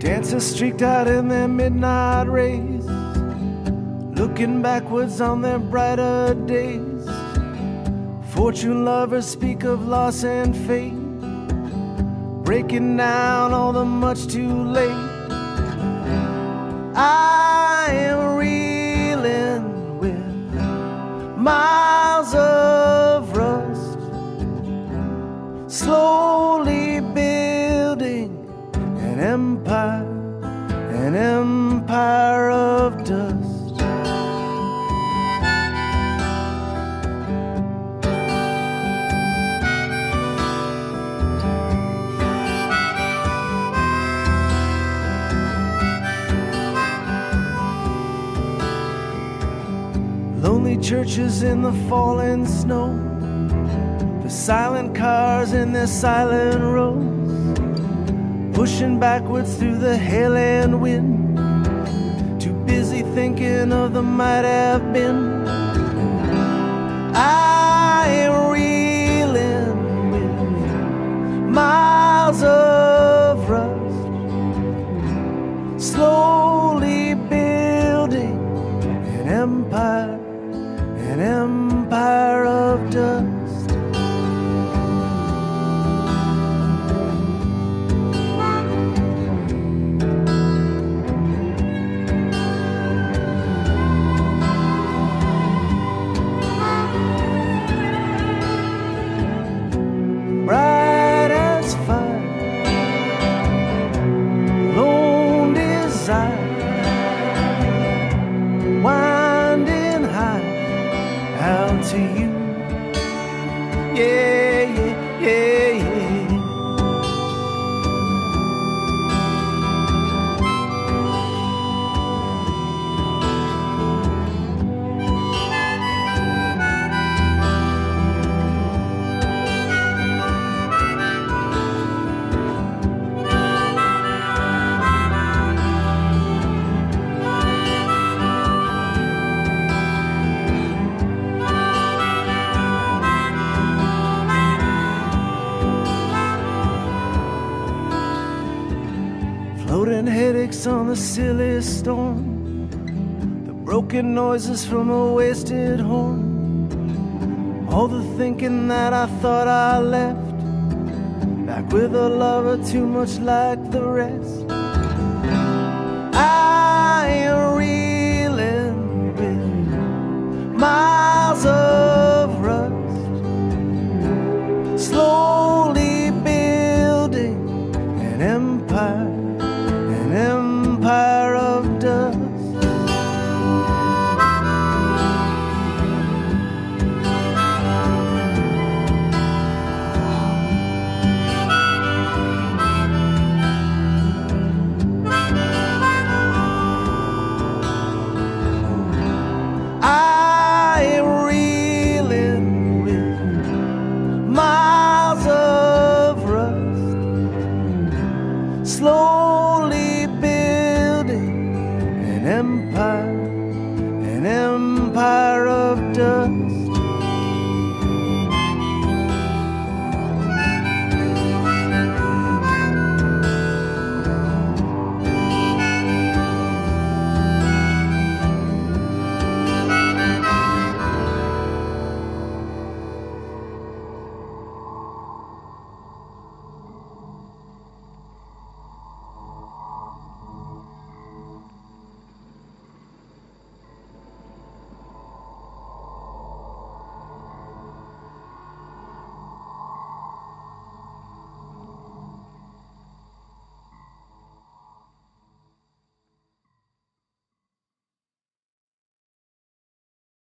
Dancers streaked out in their midnight rays, looking backwards on their brighter days. Fortune lovers speak of loss and fate, breaking down all the much too late. I am reeling with miles of rust, slowly building an empire of dust. Lonely churches in the falling snow, the silent cars in their silent rows, pushing backwards through the hail and wind, too busy thinking of the might have been. I am reeling with miles of rust, slowly building an empire of dust. Bright as fire, lone desire, winding high out to you. Yeah, yeah, yeah, yeah. Floating headaches on the silly storm, the broken noises from a wasted horn, all the thinking that I thought I left, back with a lover too much like the rest.